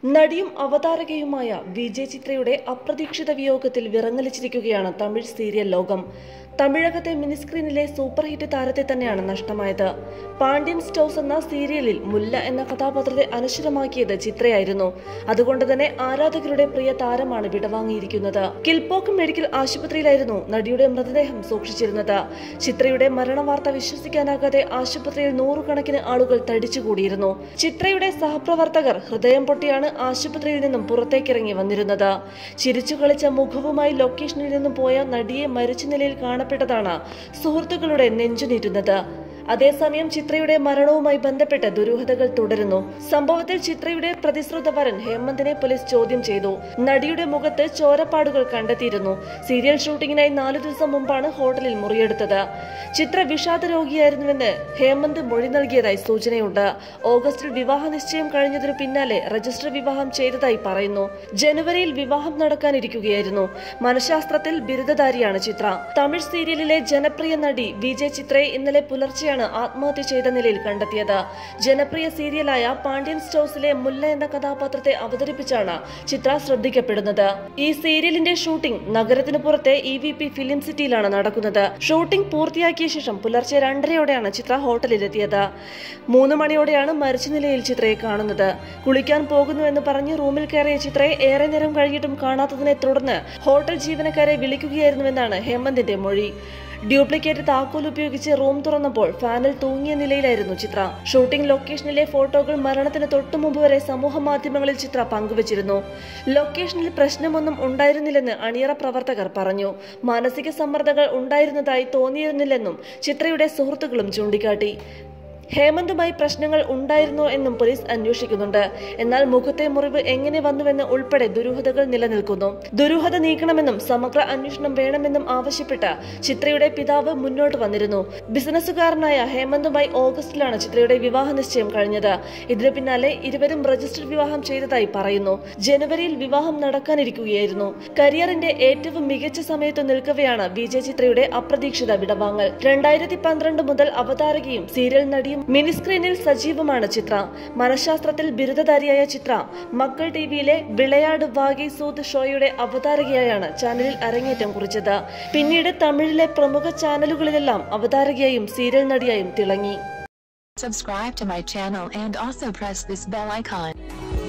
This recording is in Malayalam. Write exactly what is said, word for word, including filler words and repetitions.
നടിയും അവതാരകയുമായ വിജയ് ചിത്രയുടെ അപ്രതീക്ഷിത വിയോഗത്തിൽ വിറങ്ങലിച്ചിരിക്കുകയാണ് തമിഴ് സീരിയൽ ലോകം. തമിഴകത്തെ മിനിസ്ക്രീനിലെ സൂപ്പർ ഹിറ്റ് താരത്തെ തന്നെയാണ് നഷ്ടമായത്. പാണ്ഡ്യൻ സ്റ്റോഴ്സ് എന്ന സീരിയലിൽ മുല്ല എന്ന കഥാപാത്രത്തെ അനശ്വരമാക്കിയത് ചിത്രയായിരുന്നു. അതുകൊണ്ട് തന്നെ ആരാധകരുടെ പ്രിയ താരമാണ് വിടവാങ്ങിയിരിക്കുന്നത്. കിൽപോക്ക് മെഡിക്കൽ ആശുപത്രിയിലായിരുന്നു നടിയുടെ മൃതദേഹം സൂക്ഷിച്ചിരുന്നത്. ചിത്രയുടെ മരണവാർത്ത വിശ്വസിക്കാനാകാതെ ആശുപത്രിയിൽ നൂറുകണക്കിന് ആളുകൾ തടിച്ചുകൂടിയിരുന്നു. ചിത്രയുടെ സഹപ്രവർത്തകർ ഹൃദയം പൊട്ടിയാണ് ആശുപത്രിയിൽ നിന്നും പുറത്തേക്കിറങ്ങി വന്നിരുന്നത്. ചിരിച്ചു കളിച്ച മുഖവുമായി ലൊക്കേഷനിൽ നിന്നും പോയ നടിയെ മരിച്ച നിലയിൽ കാണപ്പെട്ടതാണ് സുഹൃത്തുക്കളുടെ നെഞ്ചുനീറ്റുന്നത്. അതേസമയം ചിത്രയുടെ മരണവുമായി ബന്ധപ്പെട്ട് ദുരൂഹതകൾ തുടരുന്നു. സംഭവത്തിൽ ചിത്രയുടെ പ്രതിശ്രുത വരൻ ഹേമന്തിനെ പോലീസ് ചോദ്യം ചെയ്തു. നടിയുടെ മുഖത്ത് ചോരപ്പാടുകൾ കണ്ടെത്തിയിരുന്നു. സീരിയൽ ഷൂട്ടിങ്ങിനായി നാലു ദിവസം മുമ്പാണ് ഹോട്ടലിൽ മുറിയെടുത്തത്. ചിത്ര വിഷാദ രോഗിയായിരുന്നുവെന്ന് ഹേമന്ത് മൊഴി നൽകിയതായി സൂചനയുണ്ട്. ഓഗസ്റ്റിൽ വിവാഹ നിശ്ചയം കഴിഞ്ഞതിനു പിന്നാലെ രജിസ്റ്റർ വിവാഹം ചെയ്തതായി പറയുന്നു. ജനുവരിയിൽ വിവാഹം നടക്കാനിരിക്കുകയായിരുന്നു. മനഃശാസ്ത്രത്തിൽ ബിരുദധാരിയാണ് ചിത്ര. തമിഴ് സീരിയലിലെ ജനപ്രിയ നടി വിജയ് ചിത്രയെ ഇന്നലെ പുലർച്ചെ ആത്മഹത്യ ചെയ്ത നിലയിൽ കണ്ടെത്തിയത്. ജനപ്രിയ സീരിയലായ പാണ്ഡ്യൻ സ്റ്റോഴ്സിലെ മുല്ല എന്ന കഥാപാത്രത്തെ അവതരിപ്പിച്ചാണ് ചിത്ര ശ്രദ്ധിക്കപ്പെടുന്നത്. ഈ സീരിയലിന്റെ ഷൂട്ടിംഗ് നഗരത്തിന് പുറത്തെ ഇ വി പി ഫിലിം സിറ്റിയിലാണ് നടക്കുന്നത്. ഷൂട്ടിംഗ് പൂർത്തിയാക്കിയ ശേഷം പുലർച്ചെ രണ്ടരയോടെയാണ് ചിത്ര ഹോട്ടലിലെത്തിയത്. മൂന്ന് മണിയോടെയാണ് മരിച്ച നിലയിൽ ചിത്രയെ കാണുന്നത്. കുളിക്കാൻ പോകുന്നുവെന്ന് പറഞ്ഞ് റൂമിൽ കയറിയ ചിത്രയെ ഏറെ നേരം കഴിഞ്ഞിട്ടും കാണാത്തതിനെ തുടർന്ന് ഹോട്ടൽ ജീവനക്കാരെ വിളിക്കുകയായിരുന്നുവെന്നാണ് ഹേമന്തിന്റെ മൊഴി. ഡ്യൂപ്ലിക്കേറ്റ് താക്കോൽ ഉപയോഗിച്ച് റൂം തുറന്നപ്പോൾ ഫാനിൽ തൂങ്ങിയ നിലയിലായിരുന്നു ചിത്ര. ഷൂട്ടിംഗ് ലൊക്കേഷനിലെ ഫോട്ടോകൾ മരണത്തിന് തൊട്ടു മുമ്പ് വരെ സമൂഹ മാധ്യമങ്ങളിൽ ചിത്ര പങ്കുവച്ചിരുന്നു. ലൊക്കേഷനിൽ പ്രശ്നമൊന്നും ഉണ്ടായിരുന്നില്ലെന്ന് അണിയറ പ്രവർത്തകർ പറഞ്ഞു. മാനസിക സമ്മർദ്ദങ്ങൾ ഉണ്ടായിരുന്നതായി തോന്നിയിരുന്നില്ലെന്നും ചിത്രയുടെ സുഹൃത്തുക്കളും ചൂണ്ടിക്കാട്ടി. ഹേമന്തുമായി പ്രശ്നങ്ങൾ ഉണ്ടായിരുന്നോ എന്നും പോലീസ് അന്വേഷിക്കുന്നുണ്ട്. എന്നാൽ മുഖത്തെ മുറിവ് എങ്ങനെ വന്നുവെന്ന് ഉൾപ്പെടെ ദുരൂഹതകൾ നിലനിൽക്കുന്നു. ദുരൂഹത നീക്കണമെന്നും സമഗ്ര അന്വേഷണം വേണമെന്നും ആവശ്യപ്പെട്ട് ചിത്രയുടെ പിതാവ് മുന്നോട്ട് വന്നിരുന്നു. ബിസിനസ്സുകാരനായ ഹേമന്തുമായി ഓഗസ്റ്റിലാണ് ചിത്രയുടെ വിവാഹ നിശ്ചയം കഴിഞ്ഞത്. ഇതിനു പിന്നാലെ ഇരുവരും രജിസ്റ്റർ വിവാഹം ചെയ്തതായി പറയുന്നു. ജനുവരിയിൽ വിവാഹം നടക്കാനിരിക്കുകയായിരുന്നു. കരിയറിന്റെ ഏറ്റവും മികച്ച സമയത്ത് നിൽക്കവെയാണ് വിജയ് ചിത്രയുടെ അപ്രതീക്ഷിത വിടവാങ്ങൽ. രണ്ടായിരത്തി പന്ത്രണ്ട് മുതൽ അവതാരകയും സീരിയൽ നടിയും മിനിസ്ക്രീനിൽ സജീവമാണ് ചിത്ര. മനഃശാസ്ത്രത്തിൽ ബിരുദധാരിയായ ചിത്ര മക്കൾ ടിവിയിലെ വിളയാട് വാഗി സൂത് ഷോയുടെ അവതാരകയായാണ് ചാനലിൽ അരങ്ങേറ്റം കുറിച്ചത്. പിന്നീട് തമിഴിലെ പ്രമുഖ ചാനലുകളിലെല്ലാം അവതാരകയായും സീരിയൽ നടിയായും തിളങ്ങി. Subscribe to my channel and also press this bell icon.